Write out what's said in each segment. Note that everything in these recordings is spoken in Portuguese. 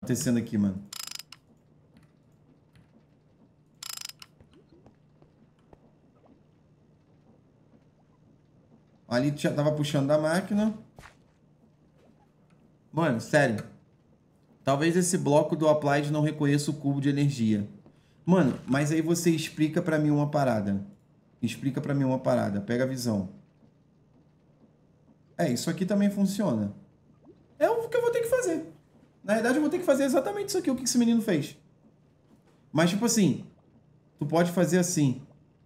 acontecendo aqui, mano? Ali já tava puxando da máquina. Mano, sério. Talvez esse bloco do Applied não reconheça o cubo de energia. Mano, mas aí você explica pra mim uma parada. Explica pra mim uma parada. Pega a visão. É, isso aqui também funciona. É o que eu vou ter que fazer. Na verdade, eu vou ter que fazer exatamente isso aqui, o que esse menino fez. Mas, tipo assim, tu pode fazer assim.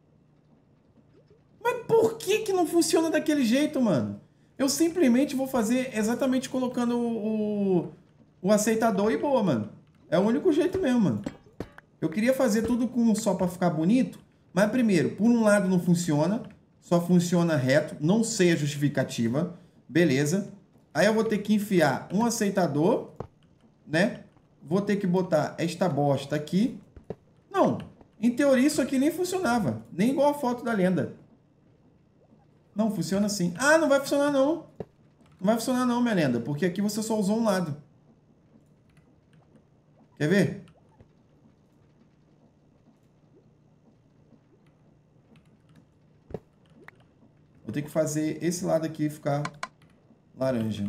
Mas por que que não funciona daquele jeito, mano? Eu simplesmente vou fazer exatamente colocando o aceitador e boa, mano. É o único jeito mesmo, mano. Eu queria fazer tudo com só pra ficar bonito, mas primeiro, por um lado não funciona, só funciona reto, não sei a justificativa, beleza. Aí eu vou ter que enfiar um aceitador, né? Vou ter que botar esta bosta aqui. Não, em teoria isso aqui nem funcionava, nem igual a foto da lenda. Não, funciona assim. Ah, não vai funcionar não. Não vai funcionar não, minha lenda, porque aqui você só usou um lado. Quer ver? Vou ter que fazer esse lado aqui ficar laranja.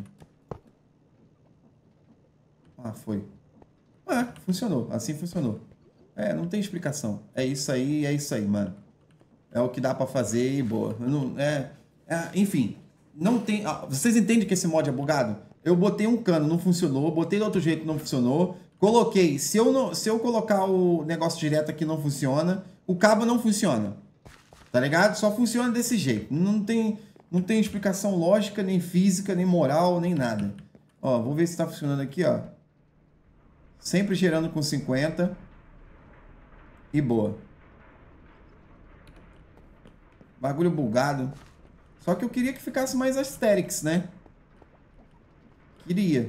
Ah, foi. Ah, funcionou. Assim funcionou. É, não tem explicação. É isso aí, mano. É o que dá pra fazer e boa. Não, enfim, não tem... vocês entendem que esse mod é bugado? Eu botei um cano, não funcionou. Botei de outro jeito, não funcionou. Coloquei. Se eu colocar o negócio direto aqui, não funciona. O cabo não funciona. Tá ligado? Só funciona desse jeito. Não tem explicação lógica, nem física, nem moral, nem nada. Ó, vou ver se tá funcionando aqui, ó. Sempre gerando com 50. E boa. Bagulho bugado. Só que eu queria que ficasse mais aesthetics, né? Queria.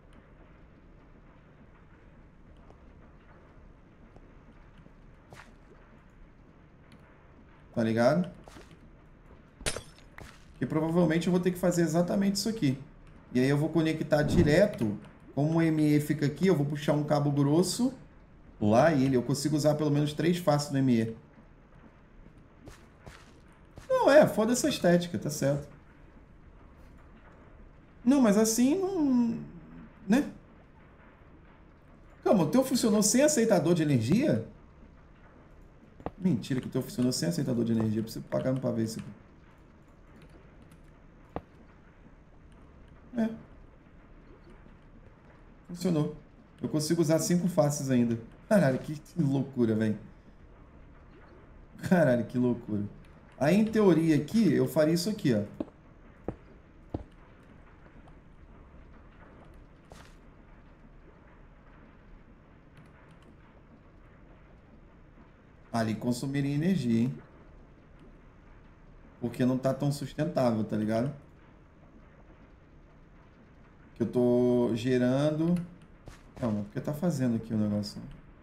Tá ligado? E provavelmente eu vou ter que fazer exatamente isso aqui. E aí eu vou conectar direto. Como o ME fica aqui, eu vou puxar um cabo grosso lá e eu consigo usar pelo menos 3 faces no ME. Não, foda essa estética, tá certo. Não, mas assim não... Né? Calma, o teu funcionou sem aceitador de energia? Mentira que o teu funcionou sem aceitador de energia. Eu preciso pagar pra ver isso aqui. Funcionou. Eu consigo usar 5 faces ainda. Caralho, que loucura, velho. Caralho, que loucura. Aí, em teoria aqui, eu faria isso aqui, ó. Ali consumiria energia, hein? Porque não tá tão sustentável, tá ligado? Que eu tô gerando... Calma, porque tá fazendo aqui o negócio.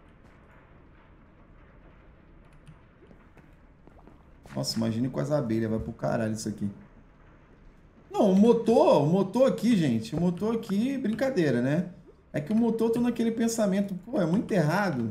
Nossa, imagine com as abelhas, vai pro caralho isso aqui. Não, o motor aqui, gente, o motor aqui, brincadeira, né? É que o motor tá naquele pensamento, pô, é muito errado.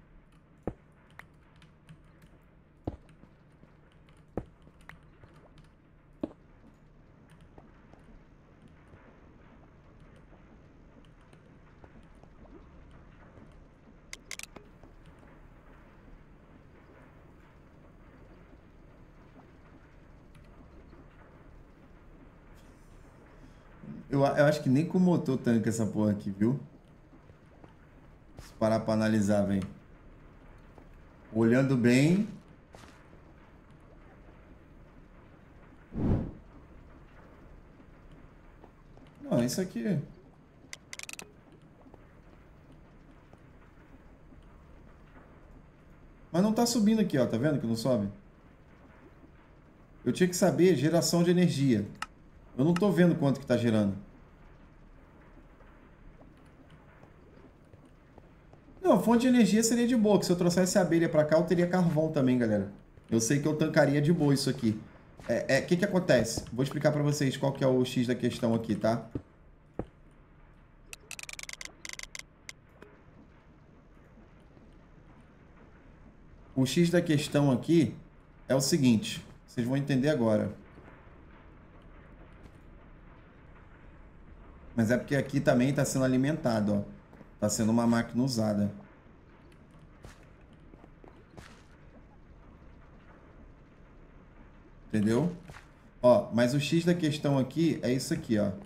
Eu acho que nem com o motor tanca essa porra aqui, viu? Se parar pra analisar, velho. Olhando bem... Não, isso aqui... Mas não tá subindo aqui, ó. Tá vendo que não sobe? Eu tinha que saber geração de energia. Eu não tô vendo quanto que tá gerando. Não, fonte de energia seria de boa, que se eu trouxesse a abelha pra cá, eu teria carvão também, galera. Eu sei que eu tancaria de boa isso aqui. O que acontece? Vou explicar pra vocês qual que é o X da questão aqui, tá? O X da questão aqui é o seguinte. Vocês vão entender agora. Mas é porque aqui também está sendo alimentado, ó. Está sendo uma máquina usada. Entendeu? Ó, mas o X da questão aqui é isso aqui, ó.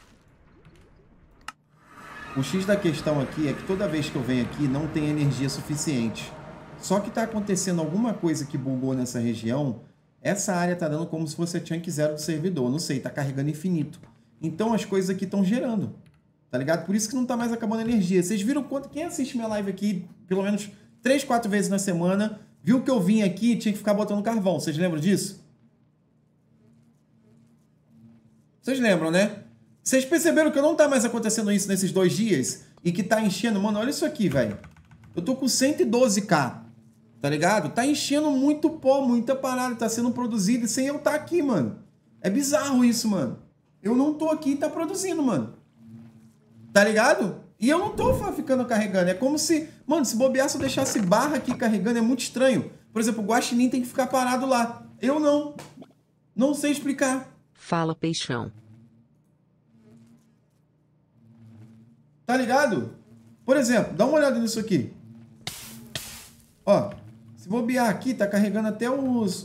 O X da questão aqui é que toda vez que eu venho aqui não tem energia suficiente. Só que está acontecendo alguma coisa que bugou nessa região. Essa área está dando como se fosse chunk zero do servidor. Não sei, está carregando infinito. Então as coisas aqui estão gerando. Tá ligado? Por isso que não está mais acabando a energia. Vocês viram quanto? Quem assiste minha live aqui pelo menos 3, 4 vezes na semana, viu que eu vim aqui e tinha que ficar botando carvão. Vocês lembram disso? Vocês lembram, né? Vocês perceberam que não tá mais acontecendo isso nesses 2 dias? E que tá enchendo... Mano, olha isso aqui, velho. Eu tô com 112k. Tá ligado? Tá enchendo muito pó, muita parada. Tá sendo produzido sem eu estar aqui, mano. É bizarro isso, mano. Eu não tô aqui e tá produzindo, mano. Tá ligado? E eu não tô ficando carregando. É como se... Mano, se bobear, se eu deixasse barra aqui carregando, é muito estranho. Por exemplo, o Guaxinim tem que ficar parado lá. Eu não. Não sei explicar. Fala, peixão. Tá ligado? Por exemplo, dá uma olhada nisso aqui. Ó, se bobear aqui, tá carregando até os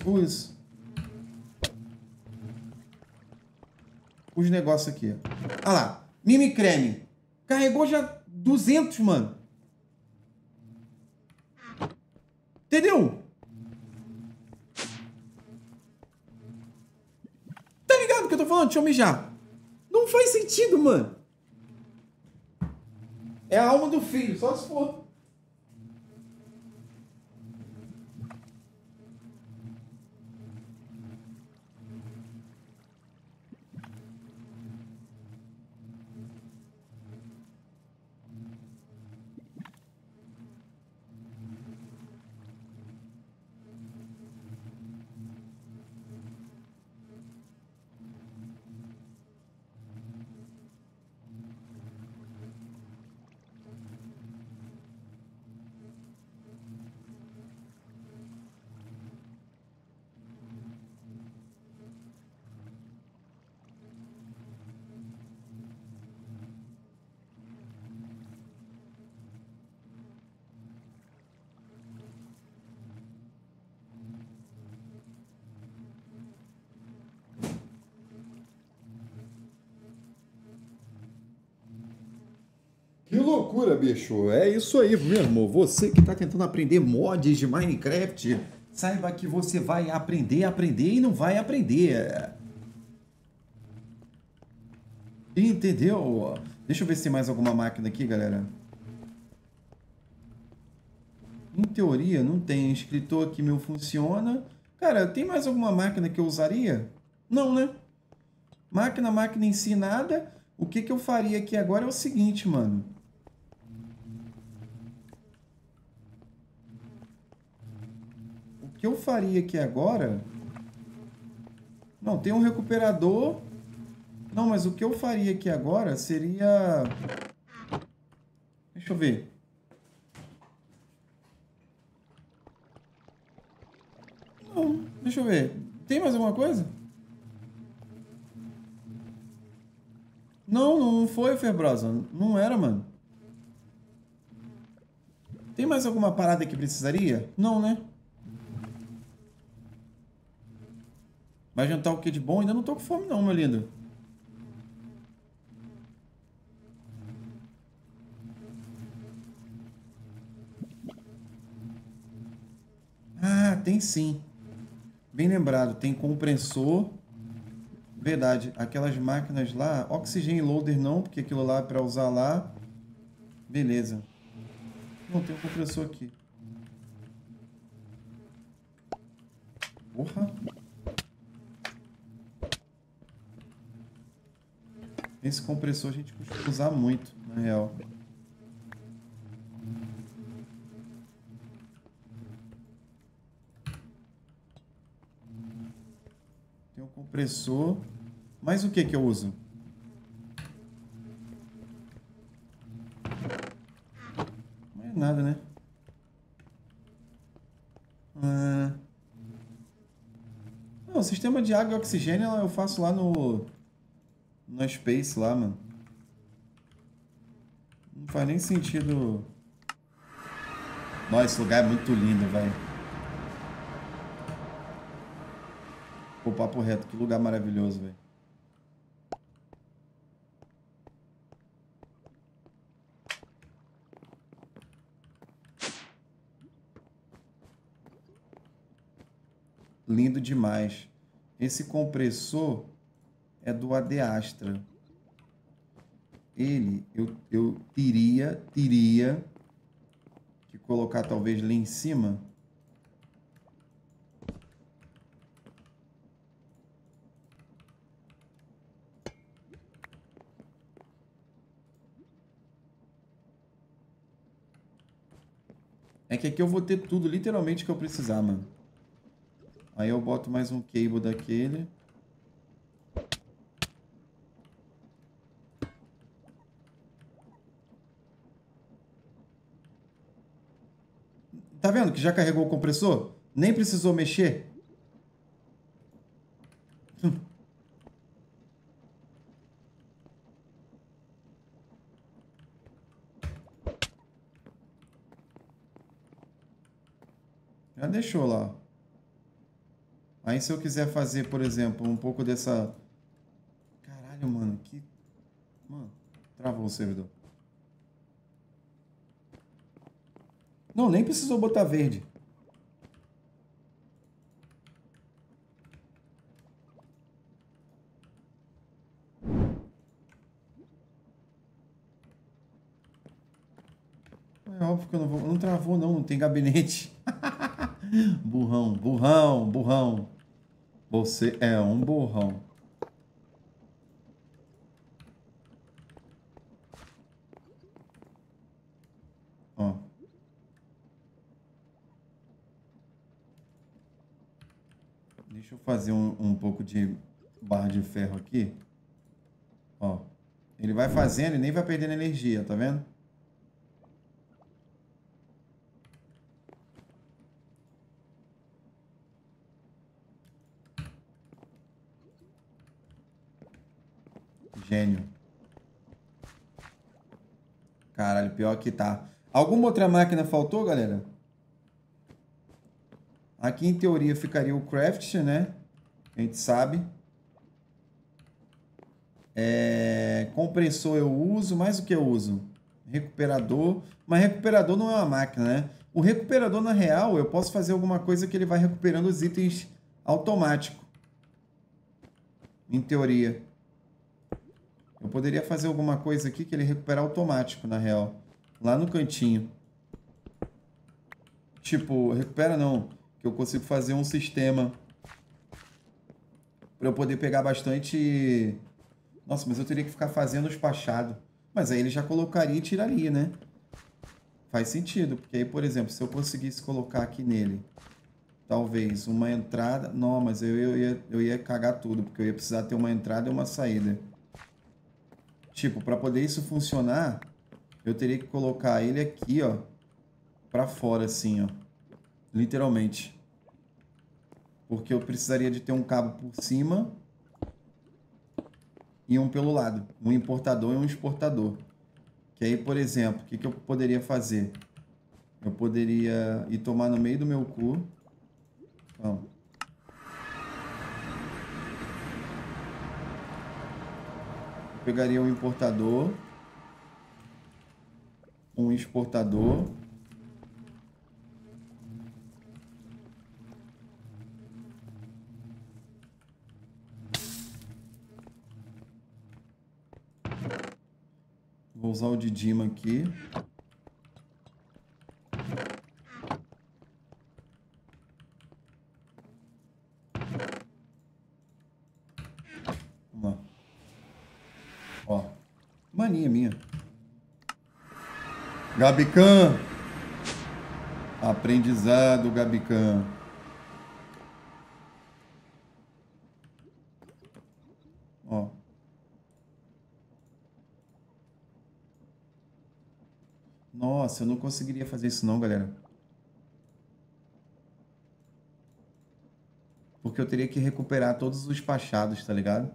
negócios aqui. Olha lá, Mimi Creme. Carregou já 200, mano. Entendeu? Tá ligado o que eu tô falando? Deixa eu mijar. Não faz sentido, mano. É a alma do filho, só se for. Que loucura, bicho. É isso aí mesmo. Você que está tentando aprender mods de Minecraft, saiba que você vai aprender e não vai aprender. Entendeu? Deixa eu ver se tem mais alguma máquina aqui, galera. Em teoria, não tem. Escritor aqui meu funciona. Cara, tem mais alguma máquina que eu usaria? Não, né? Máquina em si, nada. O que eu faria aqui agora é o seguinte, mano. O que eu faria aqui agora... Não, tem um recuperador. Não, mas o que eu faria aqui agora seria... Deixa eu ver. Não, deixa eu ver. Tem mais alguma coisa? Não, não foi, Febrosa. Não era, mano. Tem mais alguma parada que precisaria? Não, né? Vai jantar o que de bom? Ainda não tô com fome não, meu lindo. Ah, tem sim. Bem lembrado, tem compressor. Verdade, aquelas máquinas lá, Oxygen Loader não, porque aquilo lá é para usar lá. Beleza. Não, tem um compressor aqui. Porra. Esse compressor a gente costuma usar muito, na real. Tem um compressor. Mas o que eu uso? Não é nada, né? Não, o sistema de água e oxigênio eu faço lá no Space lá, mano. Não faz nem sentido. Nossa, esse lugar é muito lindo, velho. Pô, papo reto, que lugar maravilhoso, velho. Lindo demais. Esse compressor é do AD Astra. Ele, eu teria que colocar talvez lá em cima. É que aqui eu vou ter tudo, literalmente, que eu precisar, mano. Aí eu boto mais um cable daquele. Tá vendo que já carregou o compressor? Nem precisou mexer. Já deixou lá. Aí se eu quiser fazer, por exemplo, um pouco dessa... Caralho, mano, que... Mano, travou o servidor. Não, nem precisou botar verde. É óbvio que eu não vou... Não travou, não. Não tem gabinete. Burrão, burrão, burrão. Você é um burrão. Ó. Deixa eu fazer um pouco de barra de ferro aqui. Ó. Ele vai fazendo e nem vai perdendo energia, tá vendo? Gênio. Caralho, pior que tá. Alguma outra máquina faltou, galera? Aqui, em teoria, ficaria o craft, né? A gente sabe. Compressor eu uso. Mais o que eu uso? Recuperador. Mas recuperador não é uma máquina, né? O recuperador, na real, eu posso fazer alguma coisa que ele vai recuperando os itens automático. Em teoria. Eu poderia fazer alguma coisa aqui que ele recupera automático, na real. Lá no cantinho. Tipo, recupera não. Que eu consigo fazer um sistema para eu poder pegar bastante... Nossa, mas eu teria que ficar fazendo os pachados. Mas aí ele já colocaria e tiraria, né? Faz sentido, porque aí, por exemplo, se eu conseguisse colocar aqui nele, talvez uma entrada... Não, mas eu ia cagar tudo, porque eu ia precisar ter uma entrada e uma saída. Tipo, para poder isso funcionar, eu teria que colocar ele aqui, ó, para fora, assim, ó. Literalmente. Porque eu precisaria de ter um cabo por cima e um pelo lado. Um importador e um exportador. Que aí, por exemplo, o que eu poderia fazer? Eu poderia ir tomar no meio do meu cu. Então, eu pegaria um importador, um exportador. Vou usar o de Dima aqui. Vamos lá. Ó. Mania minha. Gabican. Aprendizado, Gabican. Ó. Nossa, eu não conseguiria fazer isso não, galera. Porque eu teria que recuperar todos os pachados, tá ligado?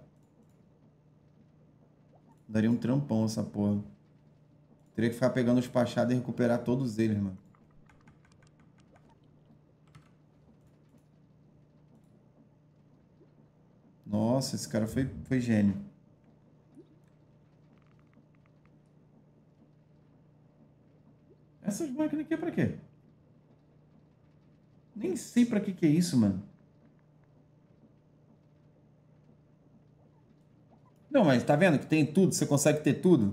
Daria um trampão essa porra. Teria que ficar pegando os pachados e recuperar todos eles, mano. Nossa, esse cara foi gênio. Essas máquinas aqui é pra quê? Nem sei pra que é isso, mano. Não, mas tá vendo que tem tudo? Você consegue ter tudo?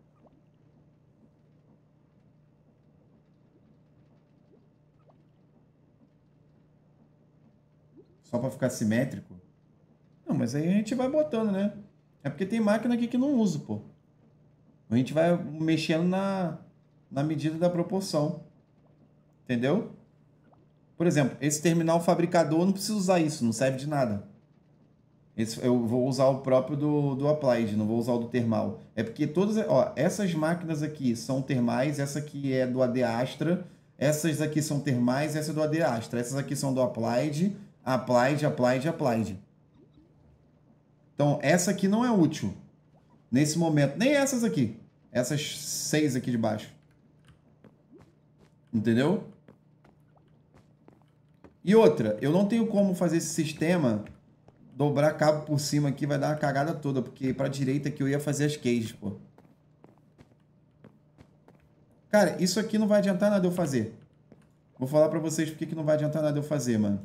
Só pra ficar simétrico? Não, mas aí a gente vai botando, né? É porque tem máquina aqui que não usa, pô. A gente vai mexendo na medida da proporção. Entendeu? Por exemplo, esse terminal fabricador, eu não preciso usar isso, não serve de nada. Eu vou usar o próprio do Applied, não vou usar o do termal. É porque todas, ó, essas máquinas aqui são termais, essa aqui é do AD Astra, essas aqui são termais, essa é do AD Astra, essas aqui são do Applied, Applied. Então, essa aqui não é útil nesse momento, nem essas aqui. Essas 6 aqui de baixo. Entendeu? E outra, eu não tenho como fazer esse sistema dobrar cabo por cima aqui, vai dar uma cagada toda, porque pra direita aqui eu ia fazer as cages, pô. Cara, isso aqui não vai adiantar nada eu fazer. Vou falar pra vocês porque que não vai adiantar nada eu fazer, mano.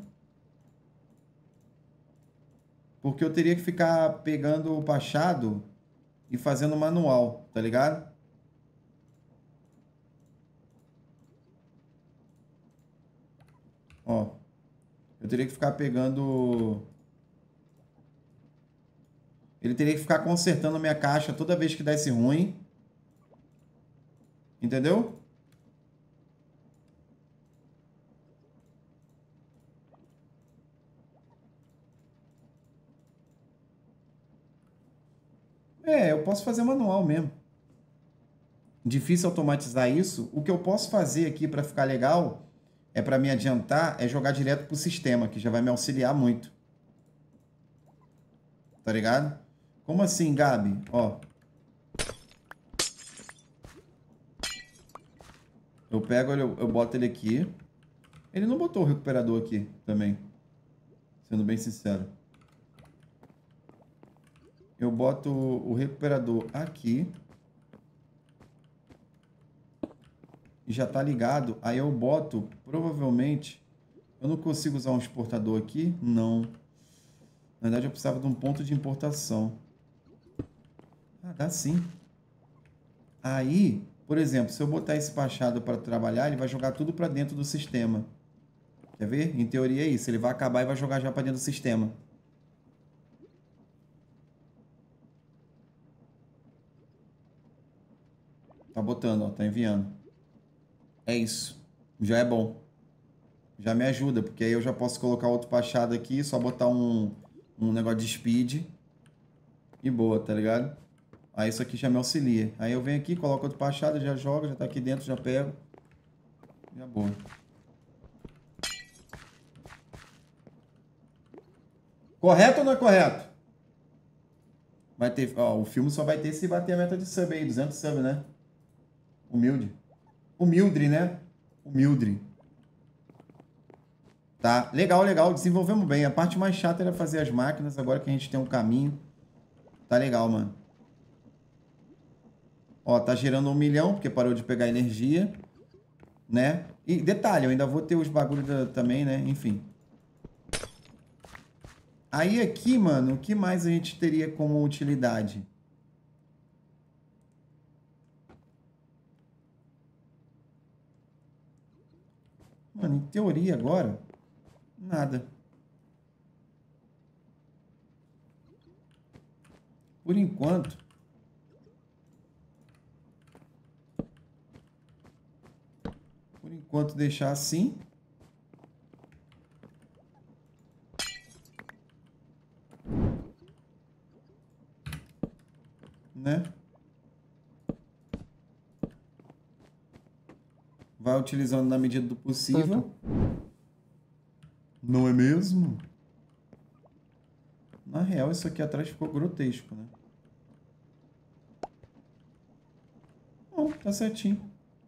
Porque eu teria que ficar pegando o pachado e fazendo manual, tá ligado? Ó. Eu teria que ficar pegando... Ele teria que ficar consertando minha caixa toda vez que desse ruim. Entendeu? É, eu posso fazer manual mesmo. Difícil automatizar isso. O que eu posso fazer aqui para ficar legal é para me adiantar, é jogar direto pro sistema, que já vai me auxiliar muito. Tá ligado? Como assim, Gabi? Ó. Eu pego, eu boto ele aqui. Ele não botou o recuperador aqui também. Sendo bem sincero. Eu boto o recuperador aqui. E já tá ligado. Aí eu boto, provavelmente... Eu não consigo usar um exportador aqui? Não. Na verdade, eu precisava de um ponto de importação. Ah, dá sim. Aí, por exemplo, se eu botar esse pachado para trabalhar, ele vai jogar tudo para dentro do sistema. Quer ver? Em teoria é isso. Ele vai acabar e vai jogar já para dentro do sistema. Tá botando, ó. Tá enviando. É isso. Já é bom. Já me ajuda, porque aí eu já posso colocar outro pachado aqui, só botar um negócio de speed. E boa, tá ligado? Aí isso aqui já me auxilia. Aí eu venho aqui, coloco outro pachado, já jogo, já tá aqui dentro, já pego. Já boa. Correto ou não é correto? Vai ter, ó, o filme só vai ter se bater a meta de sub aí, 200 sub, né? Humilde. Humildre, né? Humildre. Tá, legal, legal. Desenvolvemos bem. A parte mais chata era fazer as máquinas, agora que a gente tem um caminho. Tá legal, mano. Ó, tá gerando 1 milhão, porque parou de pegar energia, né? E detalhe, eu ainda vou ter os bagulhos também, né? Enfim. Aí aqui, mano, o que mais a gente teria como utilidade? Mano, em teoria agora, nada. Por enquanto, deixar assim. Né? Vai utilizando na medida do possível. Não é mesmo? Na real, isso aqui atrás ficou grotesco, né? Não, tá certinho.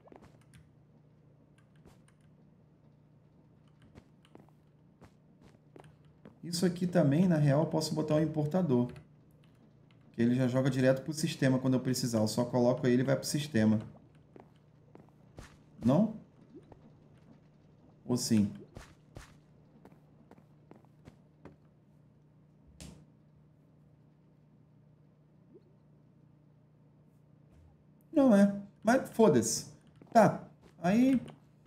Isso aqui também, na real, eu posso botar um importador. Que ele já joga direto pro sistema quando eu precisar. Eu só coloco ele e vai pro sistema. Não? Ou sim? Não é. Mas foda-se. Tá. Aí...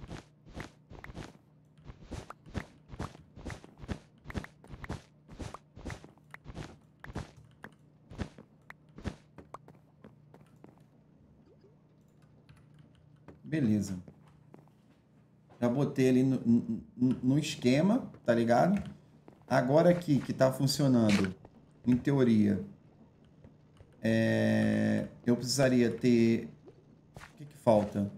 Beleza. Já botei ali no esquema, tá ligado? Agora aqui, que tá funcionando, em teoria, eu precisaria ter... O que que falta?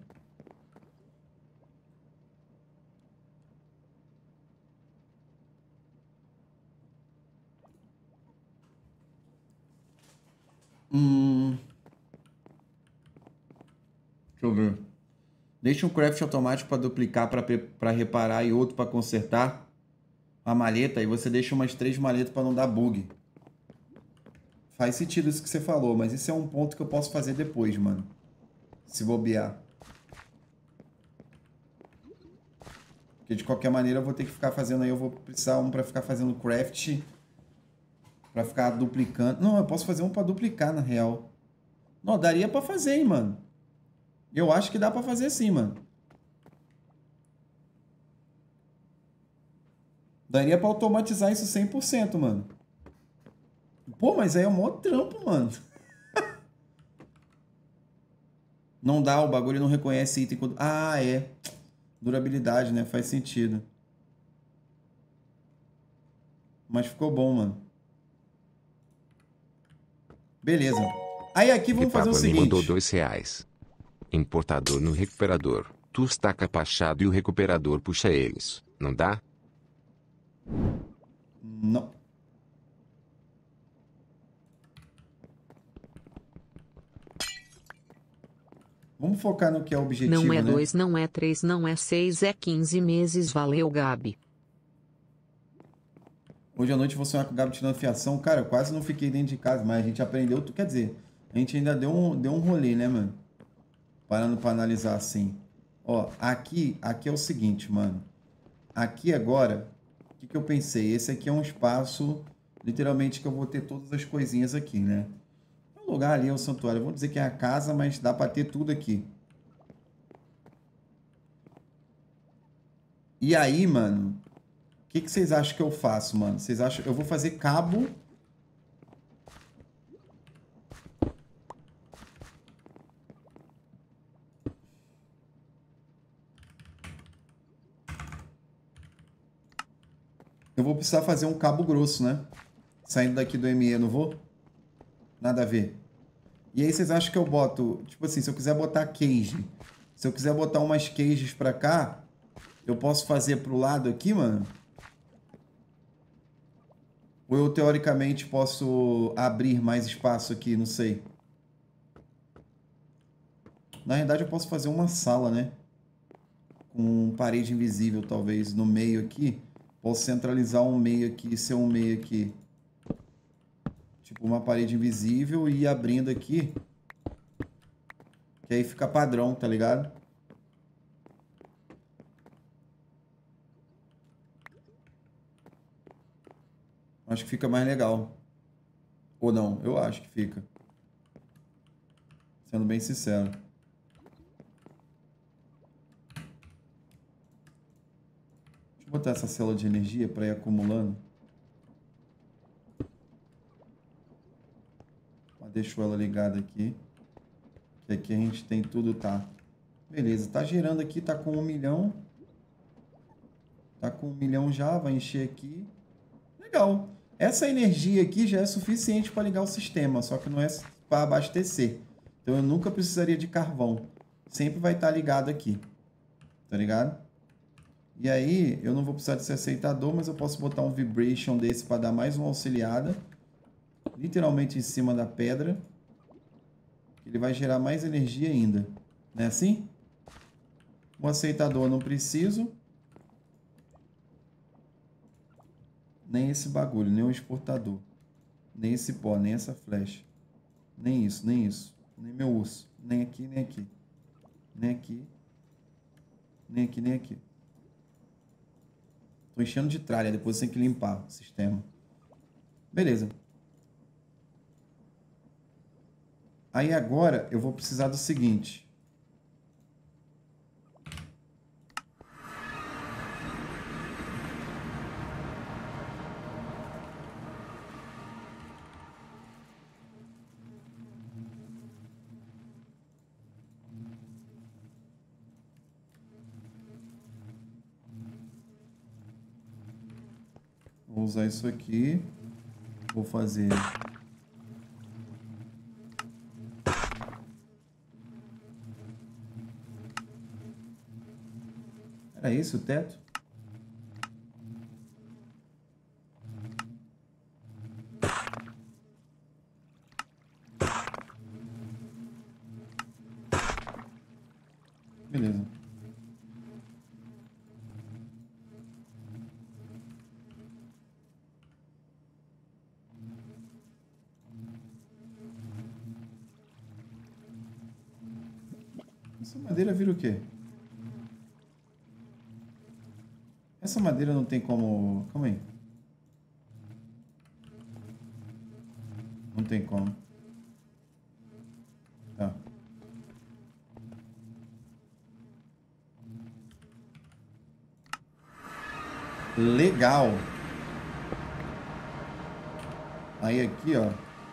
Deixa eu ver. Deixa um craft automático para duplicar, para reparar e outro para consertar a maleta. E você deixa umas 3 maletas para não dar bug. Faz sentido isso que você falou, mas isso é um ponto que eu posso fazer depois, mano. Se bobear. Porque de qualquer maneira eu vou ter que ficar fazendo aí. Eu vou precisar um para ficar fazendo craft. Para ficar duplicando. Não, eu posso fazer um para duplicar na real. Não, daria para fazer, hein, mano. Eu acho que dá para fazer sim, mano. Daria para automatizar isso 100%, mano. Pô, mas aí é um maior trampo, mano. Não dá, o bagulho não reconhece item. Ah, é. Durabilidade, né? Faz sentido. Mas ficou bom, mano. Beleza. Aí aqui vamos fazer o seguinte. mandou R$2. Importador no recuperador. Tu está capachado e o recuperador puxa eles. Não dá? Não. Vamos focar no que é o objetivo, Não é né? 2, não é 3, não é 6, é 15 meses. Valeu, Gabi. Hoje à noite eu vou sonhar com o Gabi tirando fiação. Cara, eu quase não fiquei dentro de casa, mas a gente aprendeu. Quer dizer, a gente ainda deu um rolê, né, mano? Parando pra analisar assim. Ó, aqui é o seguinte, mano. Aqui agora, o que eu pensei? Esse aqui é um espaço, literalmente, que eu vou ter todas as coisinhas aqui, né? O lugar ali é o santuário. Vamos dizer que é a casa, mas dá pra ter tudo aqui. E aí, mano, o que vocês acham que eu faço, mano? Vocês acham... Eu vou fazer cabo... Eu vou precisar fazer um cabo grosso, né? Saindo daqui do ME, não vou? Nada a ver. E aí vocês acham que eu boto... Tipo assim, se eu quiser botar cage... Se eu quiser botar umas cages pra cá... Eu posso fazer pro lado aqui, mano? Ou eu, teoricamente, posso abrir mais espaço aqui? Não sei. Na verdade, eu posso fazer uma sala, né? Com parede invisível, talvez, no meio aqui. Posso centralizar um meio aqui, ser um meio aqui. Tipo, uma parede invisível e ir abrindo aqui. Que aí fica padrão, tá ligado? Acho que fica mais legal. Ou não, eu acho que fica. Sendo bem sincero. Deixa eu botar essa célula de energia para ir acumulando. Deixo ela ligada aqui. Que aqui a gente tem tudo, tá? Beleza, tá gerando aqui, tá com 1 milhão. Tá com 1 milhão já, vai encher aqui. Legal. Essa energia aqui já é suficiente para ligar o sistema, só que não é para abastecer. Então eu nunca precisaria de carvão. Sempre vai estar ligado aqui. Tá ligado? E aí, eu não vou precisar desse aceitador, mas eu posso botar um vibration desse para dar mais uma auxiliada. Literalmente em cima da pedra. Ele vai gerar mais energia ainda. Não é assim? O aceitador eu não preciso. Nem esse bagulho, nem o exportador. Nem esse pó, nem essa flecha. Nem isso, nem isso. Nem meu urso. Nem aqui, nem aqui. Nem aqui. Nem aqui, nem aqui. Tô enchendo de tralha, depois tem que limpar o sistema. Beleza. Aí agora eu vou precisar do seguinte. Vou usar isso aqui. Vou fazer... Era esse o teto? Beleza. Essa madeira vira o quê? Essa madeira não tem como... Calma aí. Não tem como. Tá. Legal. Aí aqui, ó.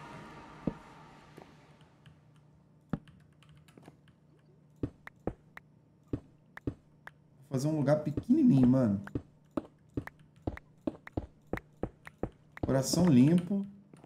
Vou fazer um lugar pequenininho, mano. Coração limpo.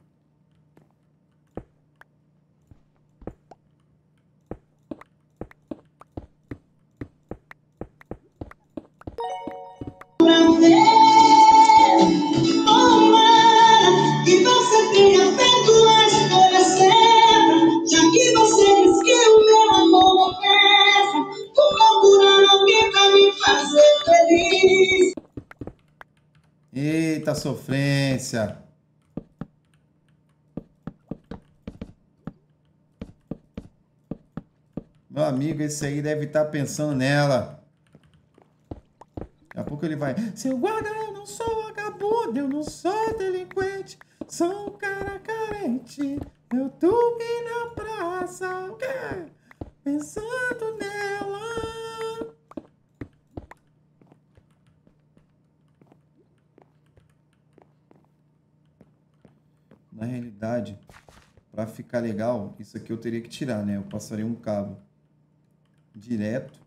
Que você tenha feito a escolha certa, já que você diz que o meu amor não presta, vou procurar alguém pra me fazer feliz. Eita, sofrência. Meu amigo, esse aí deve estar pensando nela. Daqui a pouco ele vai... Seu guarda, eu não sou vagabundo, eu não sou delinquente, sou um cara carente. Eu dormi na praça, o quê? Pensando nela. Na realidade, para ficar legal, isso aqui eu teria que tirar, né? Eu passaria um cabo direto.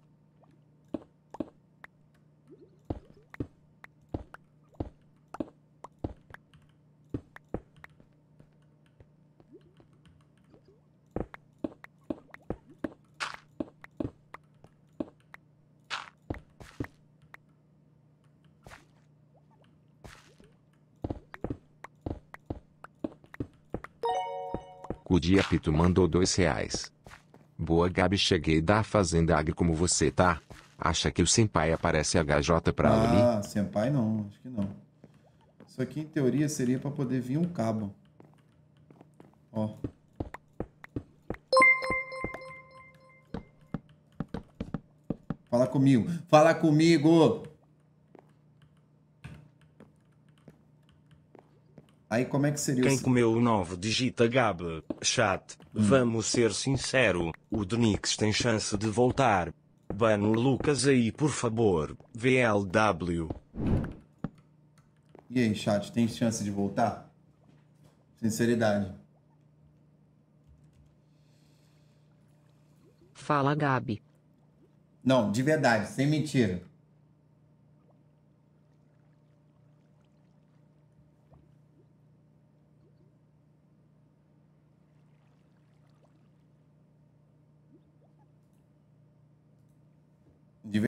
Cudiapito mandou R$2. Boa, Gabi, cheguei da Fazenda Agri, como você tá? Acha que o Senpai aparece HJ pra ali? Ah, senpai não, acho que não. Isso aqui em teoria seria para poder vir um cabo. Ó. Fala comigo. Fala comigo. Aí como é que seria Quem comeu o 9 digita Gabi. Chat, vamos ser sincero, o Denix tem chance de voltar. Bana o Lucas aí, por favor. VLW. E aí, chat, tem chance de voltar? Sinceridade. Fala, Gabi. Não, de verdade, sem mentira.